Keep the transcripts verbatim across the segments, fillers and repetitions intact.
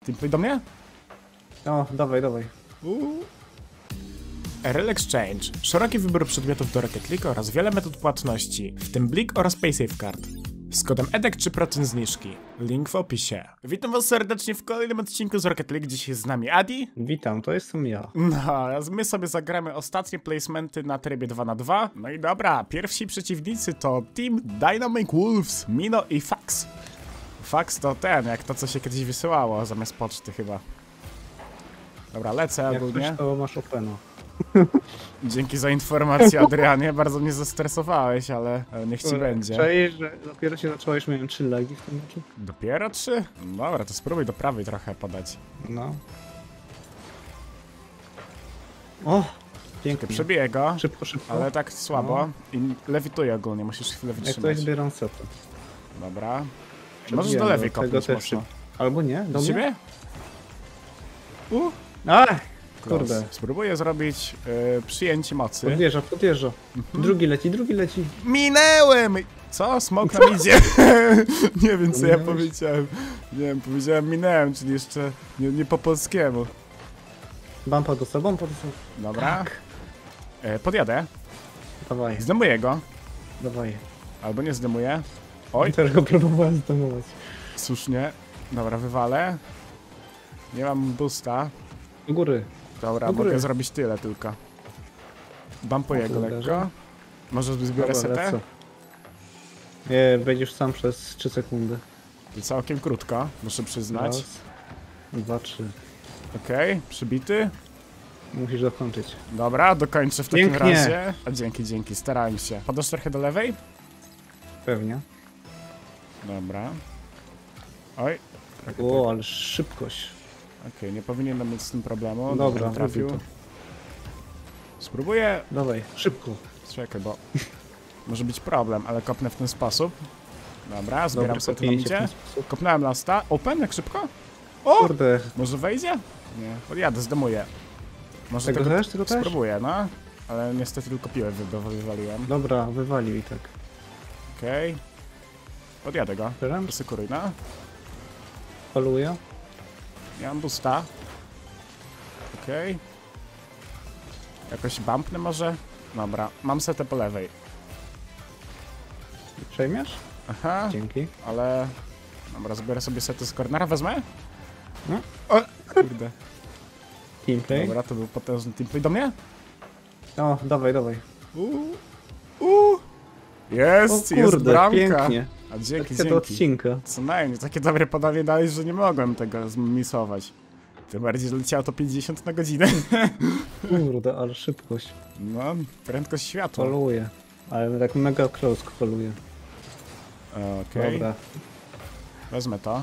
Teamplay do mnie? O, dawaj, dawaj. Uuu. R L Exchange. Szeroki wybór przedmiotów do Rocket League oraz wiele metod płatności, w tym Blik oraz PaySafeCard. Z kodem E D E C trzy procent zniżki. Link w opisie. Witam was serdecznie w kolejnym odcinku z Rocket League. Dziś jest z nami Adi. Witam, to jestem ja. No, a my sobie zagramy ostatnie placementy na trybie dwa na dwa. No i dobra, pierwsi przeciwnicy to Team Dynamic Wolves, Mino i Fax. Fax to ten, jak to co się kiedyś wysyłało zamiast poczty chyba. Dobra, lecę Jak ogólnie. coś, to masz opena. Dzięki za informację, Adrianie. Bardzo mnie zestresowałeś, ale, ale niech ci Kurde, będzie. Cześć, że dopiero się zacząłeś, miałem trzy lagi w tym meczu. Dopiero trzy? Dobra, to spróbuj do prawej trochę podać. No. O, pięknie. Przebiję go, Szybko, szybko. ale tak słabo. I lewituję ogólnie, musisz chwilę Jak wytrzymać. ktoś zbieram setę. Dobra. Przebiję Możesz do go, lewej tego kopnąć też mocno. szyb- Albo nie, do Do mnie? ciebie? U. Ach, Close. kurde. Spróbuję zrobić y, przyjęcie mocy. Podjeżdża, podjeżdża. Mhm. Drugi leci, drugi leci. Minęłem! Co? Smok nam idzie. Nie wiem, co ja Minąłeś? powiedziałem. Nie wiem, powiedziałem minęłem, czyli jeszcze nie, nie po polskiemu. Bampa do sobą, bampa do sobą. Dobra. Tak. E, podjadę. Dawaj, Zdemuję go. dawaj. Albo nie zdemuję. Oj, Też go próbowałem zdomować. słusznie. Dobra, wywalę. Nie mam boosta. Do góry. Dobra, Do góry. mogę zrobić tyle tylko. Bumpuję O, go tu lekko. uderzę. Może zbiorę Dobra, setę? lecę. Nie, będziesz sam przez trzy sekundy. To całkiem krótko, muszę przyznać. Raz, dwa, trzy. Okej, przybity. Musisz dokończyć. Dobra, dokończę w takim Pięknie. razie. A dzięki, dzięki, starałem się. Podasz trochę do lewej? Pewnie. Dobra. Oj. trochę O, tak. ale szybkość. Okej, nie powinienem mieć z tym problemu. Dobra, trafił. robię to. Spróbuję. Dawaj, szybko. Czekaj, bo może być problem, ale kopnę w ten sposób. Dobra, zbieram Dobre sobie, to nam kopnięcie w idzie. ten sposób. Kopnąłem lasta. Open, jak szybko? O! Kurde, Może wejdzie? Nie. Podjadę, zdemuję. Może tego też, tego też? spróbuję, no. Ale niestety tylko piłę wy- wywaliłem. Dobra, wywalił i tak. Okej. Okay. Podjadę go. Zbieram? Posekuruj, no. Faluję. Nie mam boosta. Okej. Okay. Jakoś bumpnę może? Dobra, mam setę po lewej. Przejmiesz? Aha, Dzięki. ale... Dobra, zbiorę sobie setę z cornera, wezmę? No. O, kurde. Teamplay. Dobra, to był potężny teamplay do mnie? O, dawaj, dawaj. Uuu, uuu. Jest, O jest kurde, bramka. pięknie. A dzięki, Akcja do dzięki. odcinka. Co najmniej, takie dobre podanie dałeś, że nie mogłem tego zmisować. Tym bardziej, że leciało to pięćdziesiąt na godzinę. Kurde, ale szybkość. No, prędkość światła. Faluję. Ale tak mega close faluję. Okej, Dobra. wezmę to.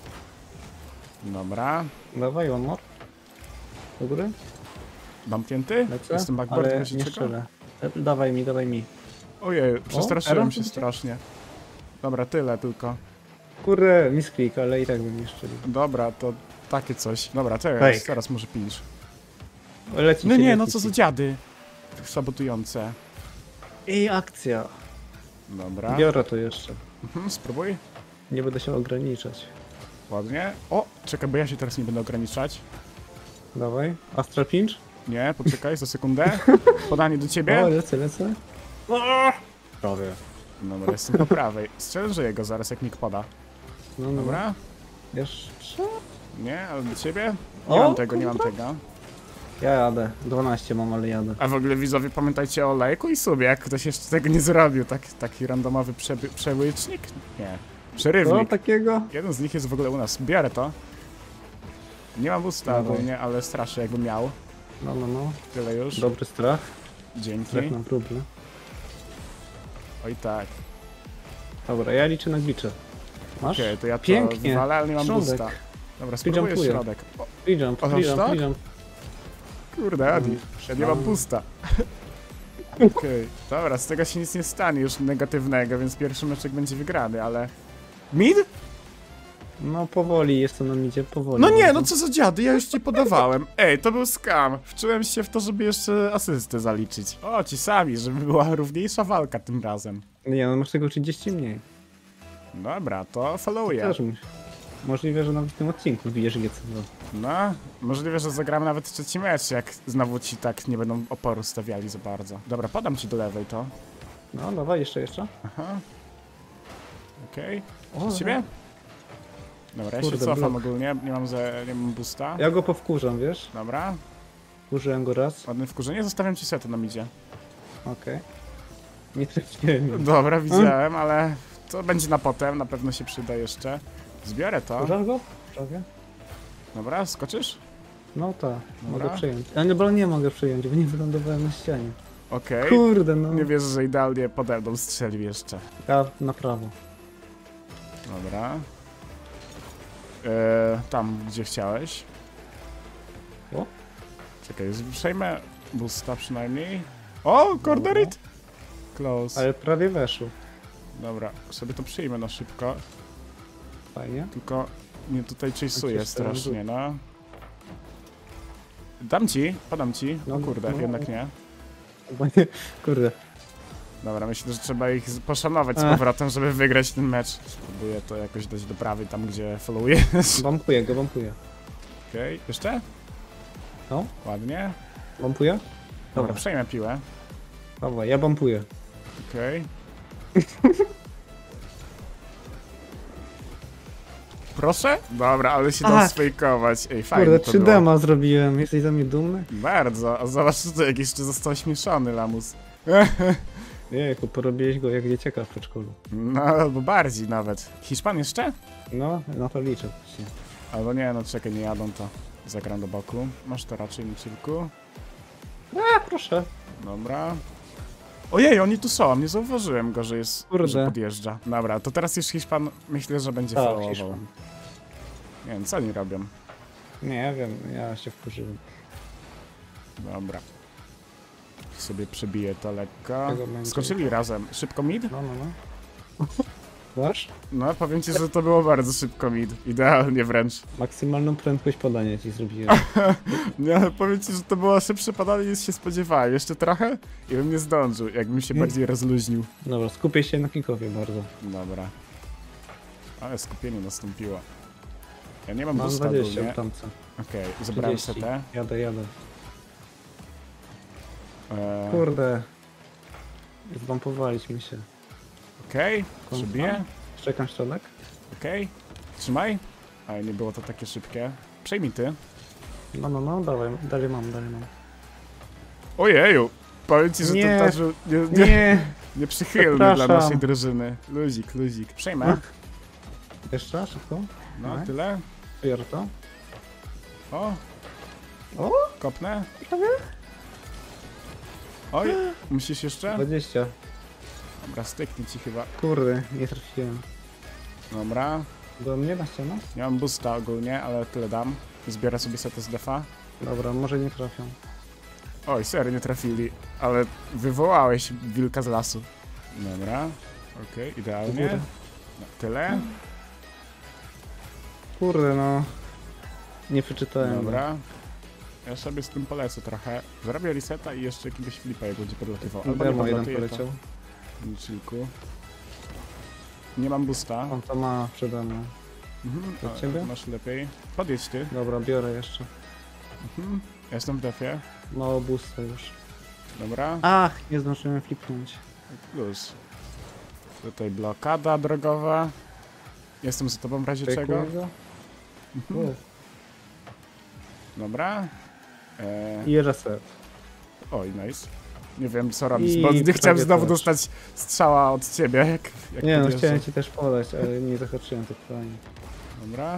Dobra. Dawaj, one more. Do góry? Bumpnięty? Lecę? Jestem backboard, ale razie nie czego? strzelę. E, Dawaj mi, dawaj mi. Ojej, przestraszyłem Aaron? się strasznie. Dobra, tyle tylko. Kurde, misklik, ale i tak bym nie strzelił. Dobra, to takie coś. Dobra, teraz, Fake. teraz może pilisz. Leci No ci, nie, leci no co ci. za dziady. Sabotujące. I akcja. Dobra. Biorę to jeszcze. Mhm, spróbuj. Nie będę się ograniczać. Ładnie. O, czekaj, bo ja się teraz nie będę ograniczać. Dawaj. Astral Pinch? Nie, poczekaj za sekundę. Podanie do O, ciebie. lecę, lecę. Prawie. Dobra, jestem po prawej. Strzelżuję go zaraz, jak nikt poda. No, no. Dobra? Jeszcze? Nie, ale do ciebie? Nie O, mam tego, nie mam kurwa. tego. Ja jadę. dwanaście mam, ale jadę. A w ogóle widzowie, pamiętajcie o lajku i sobie, jak ktoś jeszcze tego nie zrobił. Tak, taki randomowy przeby- przełycznik? Nie. Co Przerywnik. takiego? Jeden z nich jest w ogóle u nas. Biorę to. Nie mam usta Dawaj. ogólnie, ale strasznie jakbym miał. No, no, no. Tyle już. Dobry strach. Dzięki. Strach na próbę. Oj tak. Dobra, ja liczę na glicze. Masz? Okej, to ja to Pięknie. wywalę, ale nie mam Środek. boosta. Dobra, spróbuję jumpuję. środek. O, Free jump, O, free tak? jump, free jump. kurde, Adi, ja nie mam No. boosta. Okej, dobra, z tego się nic nie stanie już negatywnego, więc pierwszy meczek będzie wygrany, ale... Mid? No powoli, jest to na midzie, powoli. No nie, bardzo. no co za dziady, ja już ci podawałem. Ej, to był scam. Wczułem się w to, żeby jeszcze asystę zaliczyć. O, ci sami, żeby była równiejsza walka tym razem. Nie, no masz tego trzydzieści mniej. Dobra, to followuję. Też musi. Możliwe, że nawet w tym odcinku wbijesz G C dwa. No, możliwe, że zagramy nawet trzeci mecz, jak znowu ci tak nie będą oporu stawiali za bardzo. Dobra, podam ci do lewej to. No, dawaj, jeszcze, jeszcze. Aha. Okej. O, Okay. Ciebie? Dobra, ja się Kurde, cofam blok. ogólnie, nie mam, za, nie mam boosta. Ja go powkurzam, wiesz? Dobra, Wkurzyłem go raz. ładne wkurzenie, zostawiam ci sety na midzie. Okej. Nie trafiłem. Dobra, widziałem, ale to będzie na potem, na pewno się przyda jeszcze. Zbiorę to. Wkurzasz go? Prawie. Dobra, skoczysz? No tak, Dobra. mogę przyjąć. Ale bo nie mogę przyjąć, bo nie wylądowałem na ścianie. Okej. Kurde, no. Nie wierzę, że idealnie pode mną strzelił jeszcze. Ja na prawo. Dobra. Eee, tam, gdzie chciałeś. O? Czekaj, przejmę boosta przynajmniej. O, cornerit! Close. Ale prawie weszło. Dobra, sobie to przyjmę na szybko. Fajnie. Tylko mnie tutaj chase'uje Cię strasznie, no. Dam ci, podam ci. No No, kurde, no. jednak nie. Bo nie, kurde. Dobra, myślę, że trzeba ich z- poszanować z Ech. powrotem, żeby wygrać ten mecz. Spróbuję to jakoś dać do prawej, tam gdzie followujesz. Bampuję go, bampuję. Okej, jeszcze? No, Ładnie. bampuję? Dobra, Dobra. przejmę piłę. Dawaj, ja bampuję. Okej. Proszę? Dobra, ale się dał Tak. sfejkować. Ej, fajnie Kurde, to trzy było. dema zrobiłem. Jesteś za mnie dumny? Bardzo. A zobacz, to jak jeszcze został śmieszony, lamus. Jejku, porobiłeś go jak dzieciaka w przedszkolu. No, albo bardziej nawet. Hiszpan jeszcze? No, na to liczę właśnie. Albo nie, no czekaj, nie jadą to. Zagram do boku. Masz to raczej na chillku. A, proszę. Dobra. Ojej, oni tu są, nie zauważyłem go, że jest, Kurde. że podjeżdża. Dobra, to teraz już Hiszpan, myślę, że będzie Tak, followował. Hiszpan. Nie wiem, co oni robią. Nie wiem, ja się wkurzyłem. Dobra. Sobie przebiję to lekko. Tego będzie. Skoczyli razem. Szybko mid? No, no, no. Masz? No, powiem ci, że to było bardzo szybko mid. Idealnie wręcz. Maksymalną prędkość podania ci zrobiłem. Nie, ale powiem ci, że to było szybsze padanie niż się spodziewałem. Jeszcze trochę i bym nie zdążył, jakbym się Mm. bardziej rozluźnił. Dobra, skupię się na kickowie bardzo. Dobra. Ale skupienie nastąpiło. Ja nie mam Mam boosta dwadzieścia ogólnie. w tamce. Okej, zebrałem trzydzieści. setę. Jadę, jadę. Eee, Kurde. Zbampowaliśmy się. Okej, przebiję. Czekam środek. Okej, trzymaj. Ale nie było to takie szybkie. Przejmij ty. No, no, no, dawaj, dalej mam, dalej mam. Ojeju! Powiem ci, że Nie. to też nie, nie, Nie! nieprzychylny dla Przepraszam. naszej drużyny. Luzik, luzik. Przejmę. Jeszcze raz, szybko. No, Dawaj. tyle. Biorę to. O, O! kopnę. Prawie? Oj, musisz jeszcze? dwadzieścia. Dobra, styknie ci chyba. Kurde, nie trafiłem. Dobra. Do mnie na ścianę? Nie mam boosta ogólnie, ale tyle dam. Zbiorę sobie setę z defa. Dobra, może nie trafią. Oj, serio nie trafili, ale wywołałeś wilka z lasu. Dobra, okej, Do idealnie. góry. No, tyle. Kurde, no. Nie przeczytałem. Dobra. Ja sobie z tym polecę trochę. Zrobię reseta i jeszcze jakiegoś flipa, jak będzie podlatywał. Albo nie Demo jeden podlatuje, poleciał. to na chillku. Nie mam boosta. On to ma przede mną. Mhm, Od a, ciebie? masz lepiej. Podjedź ty. Dobra, biorę jeszcze. Mhm. Ja jestem w defie. Mało boosta już. Dobra. Ach, nie zdążyłem flipnąć. Plus. Tutaj blokada drogowa. Jestem za tobą w razie czego. Czekuję go. Mhm. Dobra. Eee, I reset. oj, nice. Nie wiem co robić, I bo nie chciałem prawie znowu też. dostać strzała od ciebie. Jak, jak Nie no, podjeżdżam. chciałem ci też podać, ale nie zahaczyłem to pytanie. Dobra.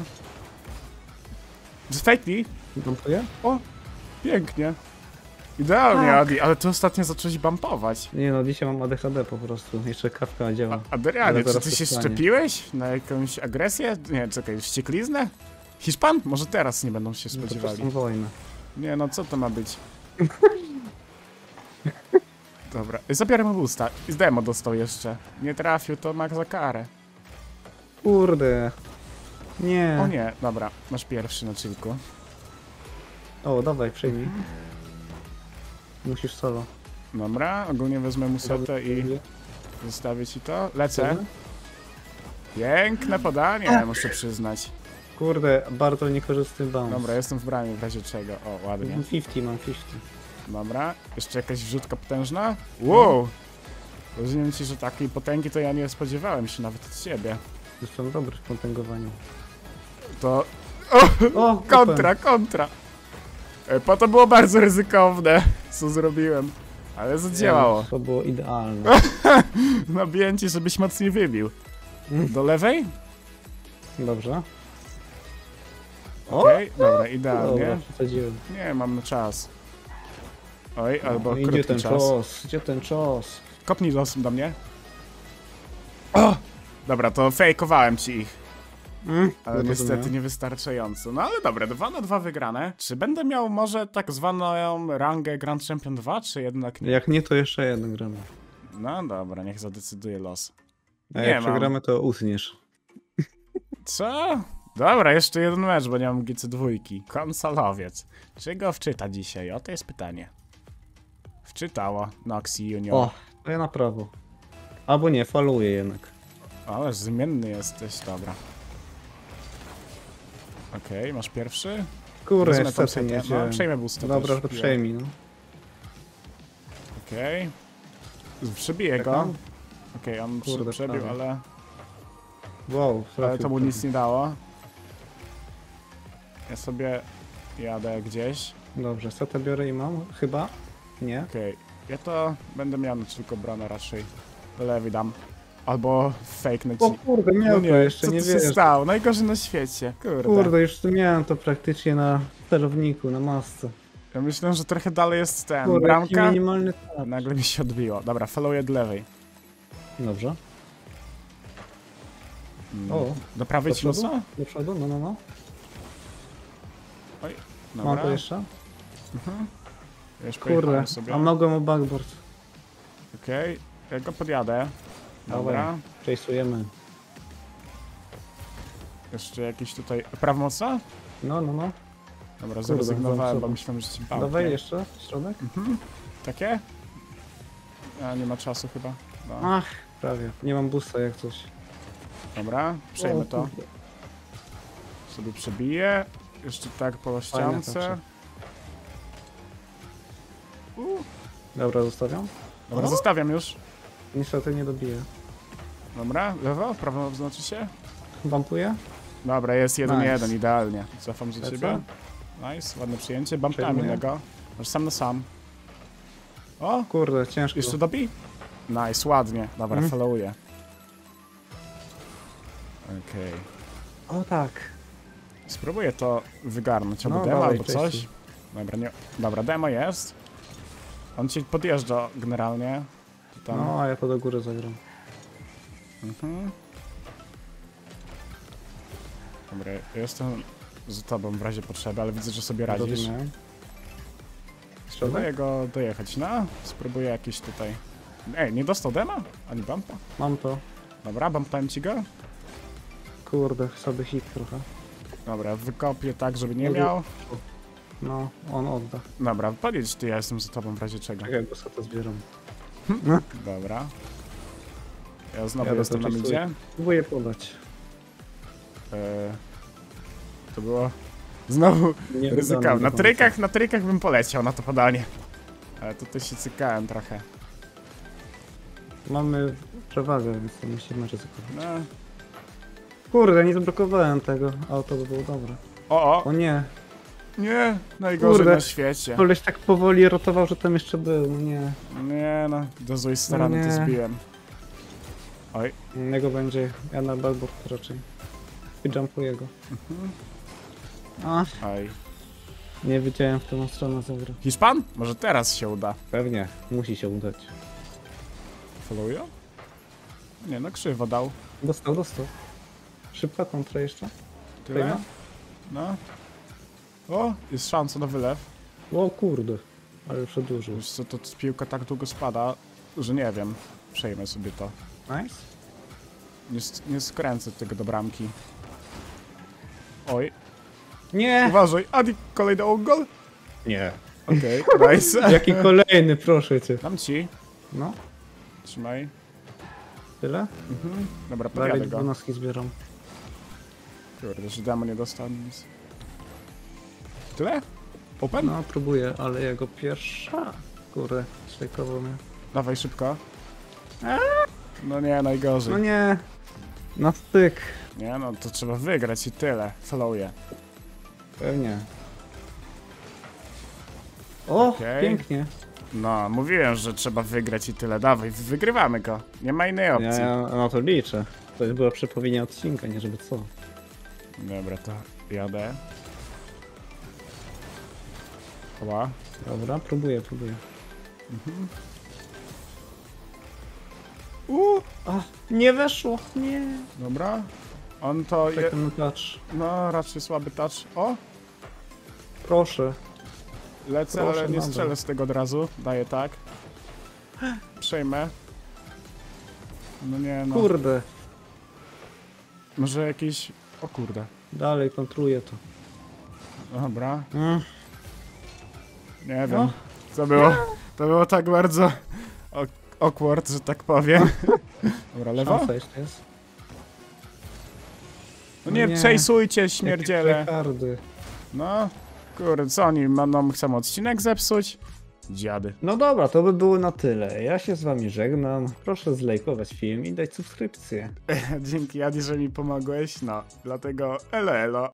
Fajtli. Bumpuję? O, pięknie. Idealnie, Tak. Adi, ale ty ostatnio zacząłeś bumpować. Nie no, dzisiaj mam A D H D po prostu. Jeszcze kawka działa. A, Adrianie, Ale czy zaraz ty się powstanie. szczepiłeś na jakąś agresję? Nie, czekaj, wściekliznę? Hiszpan? Może teraz nie będą się No to spodziewali. są wojny. Nie no, co to ma być? Dobra, zabiorę mu boosta. I z demo dostał jeszcze. Nie trafił, to ma za karę. Kurde. Nie. O nie, dobra, masz pierwszy na chillku. O, dawaj, przejmij. Musisz solo. Dobra, ogólnie wezmę mu setę i zostawię ci to. Lecę. Piękne podanie, muszę przyznać. Kurde, bardzo niekorzystny bounce. Dobra, jestem w bramie w razie czego. O, ładnie. Mam pięćdziesiąt, mam pięćdziesiąt. Dobra, jeszcze jakaś wrzutka potężna? Wow! Rozumiem ci, że takiej potęgi to ja nie spodziewałem się nawet od ciebie. Jestem dobry w potęgowaniu. To... O! O, Kontra, kontra! E, Po to było bardzo ryzykowne, co zrobiłem. Ale zadziałało. To było idealne. Nabiłem ci, żebyś mocniej wybił. Do lewej? Dobrze. Okej, okay, dobra, Dobra, idealnie. przesadziłem. Nie, mam na czas. Oj, albo No, krótki gdzie ten czas. czas? Gdzie ten czas? Kopnij los do mnie. O! Dobra, to fejkowałem ci ich. Mm, Ale niestety niewystarczająco. No ale dobra, dwa na dwa wygrane. Czy będę miał może tak zwaną rangę Grand Champion dwa, czy jednak nie? Jak nie, to jeszcze jedno gramy. No dobra, niech zadecyduje los. A Nie jak mam. przegramy, to usniesz. Co? Dobra, jeszcze jeden mecz, bo nie mam G C dwa. Konsolowiec. Czy go wczyta dzisiaj? O, to jest pytanie. Wczytała Noxy Junior. O, to ja na prawo. Albo nie, faluję jednak. Ale zmienny jesteś, dobra. Okej, okay, masz pierwszy? Kurde, Wezmę tą niestety nie setę. No, wziąłem. przejmę boosta. Dobra, też. to przejmij, no. Okej. Okay. Przebiję go. Czekam. Okej, okay, on Kurde, Kurde, przebił, prawie. ale... Wow, Ale to mu nic trafił. nie dało. Ja sobie jadę gdzieś. Dobrze, setę biorę i mam, chyba? Nie? Okej. Okay. Ja to będę miał tylko bronę raczej. Do lewej dam. Albo fake na O ci. kurde, miał No to jeszcze, co nie to się wiesz. stało? Najgorzej na świecie. Kurde. Kurde, już tu miałem to praktycznie na celowniku, na masce. Ja myślę, że trochę dalej jest ten. Kurde, jaki Bramka. minimalny touch. Nagle mi się odbiło. Dobra, followuję do lewej. Dobrze. Mm. O, Do prawej do ci przodu? mocno? Do przodu, no, no, no. Oj, Mam dobra. to jeszcze? Mhm. Już Kurde, pojechałem sobie. a mogłem o backboard. Okej, okay. Ja go podjadę. Dobra. Dawaj, chase'ujemy. Jeszcze jakiś tutaj... Prawo mocno? No, no, no. Dobra, zrezygnowałem, bo zobacz. myślałem, że ci bał. Dawaj jeszcze, środek. Mhm. Takie? A, nie ma czasu chyba. No. Ach, prawie. Nie mam boosta jak coś. Dobra, przejmę O, to. kurde. Sobie przebiję. Jeszcze tak po ściance. tarcza. Uh. Dobra, zostawiam. Dobra, O. zostawiam już. Niestety nie dobiję. Dobra, lewo, prawo znaczy się. Bumpuję? Dobra, jest jeden Nice. jeden, idealnie. Cofam za Lecę. ciebie. Nice, ładne przyjęcie. Bumpami Przejmuję. innego. Masz sam na sam. O, Kurde, ciężko. jeszcze dobi? Nice, ładnie. Dobra, Mhm. followuję. Okej. O tak. Spróbuję to wygarnąć, albo No, demo, dawaj, albo cześć. coś. Dobra, nie... Dobra, demo jest. On ci podjeżdża generalnie. Tu Tam. No, a ja to do góry zagram. Mhm. Dobra, ja jestem z tobą w razie potrzeby, ale widzę, że sobie radzisz. Dobimy. Spróbuję Środek? go dojechać, no. Spróbuję jakiś tutaj... Ej, nie dostał dema? Ani bumpa? Mam to. Dobra, bumpałem ci go. Kurde, sobie hit trochę. Dobra, wykopię tak, żeby nie Dobra. miał. No, on odda. Dobra, podjedź ty, ja jestem za tobą w razie czego. Czekaj, bo sobie to zbieram. Dobra. Ja znowu Ja to jestem na czystuję. midzie. Próbuję podać. Eee, to było znowu Nie ryzykowne. wydane Na do trykach, na trykach bym poleciał na to podanie. Ale tutaj się cykałem trochę. Mamy przewagę, więc to musimy ryzykować. No. Kurde, nie zablokowałem tego, ale to by było dobre. O, o! O nie, Nie! Najgorzej Kurde. na świecie. koleś tak powoli rotował, że tam jeszcze był, no nie. Nie no, do złej strony to nie. zbiłem. Oj. Niego będzie, ja na backboard raczej. I jumpuję go. Mhm. Ach, Oj. nie wiedziałem w którą stronę zagrał. Hiszpan? Może teraz się uda. Pewnie, musi się udać. Followują? Nie no, krzywo dał. Dostał, dostał. Szybka kontra jeszcze. Tyle? Fajna. No. O, jest szansa na wylew. O kurde, ale przedłużył. Wiesz co, to piłka tak długo spada, że nie wiem. Przejmę sobie to. Nice. Nie, s- nie skręcę tego do bramki. Oj, Nie! uważaj, Adi, kolejny gol? Nie. Okej, nice. Jaki kolejny, proszę cię. Dam ci, No, trzymaj. tyle? Mhm. Dobra, Dalej podjadę go. dwunastki zbieram. Kurde, że demo nie dostał nic. Tyle? Open? No, próbuję, ale jego pierwsza. Kurde, szejkował mnie. Dawaj szybko. No nie, najgorzej. No nie. Na styk. Nie no, to trzeba wygrać i tyle. Followuję. Pewnie. O, Okej. pięknie. No, mówiłem, że trzeba wygrać i tyle. Dawaj, wygrywamy go. Nie ma innej Ja, opcji. ja na to liczę. To jest była przepowiednia odcinka, nie żeby co. Dobra, to jadę. Chyba. Dobra, próbuję, próbuję. Uuu, A, nie weszło, nie. dobra. On to... Je... Czekam na touch. No, raczej słaby touch. O! Proszę. Lecę, Proszę, ale nie dobra. strzelę z tego od razu. Daję tak. Przejmę. No nie no. Kurde. Może jakiś... O kurde. Dalej kontruję to. Dobra. Mm. Nie wiem. No. To było... To było tak bardzo... awkward, że tak powiem. Dobra, lewo? Szansa jeszcze jest. No nie, Nie. przejsujcie, śmierdziele. Jakie tryhardy. No. Kurde, co oni będą chcą odcinek zepsuć? Dziady. No dobra, to by było na tyle. Ja się z wami żegnam. Proszę zlajkować film i dać subskrypcję. Dzięki Adi, że mi pomogłeś. No, dlatego elo elo.